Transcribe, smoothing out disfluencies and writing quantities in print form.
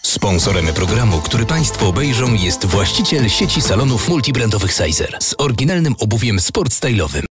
Sponsorem programu, który Państwo obejrzą, jest właściciel sieci salonów multibrandowych Sizer z oryginalnym obuwiem sport style'owym.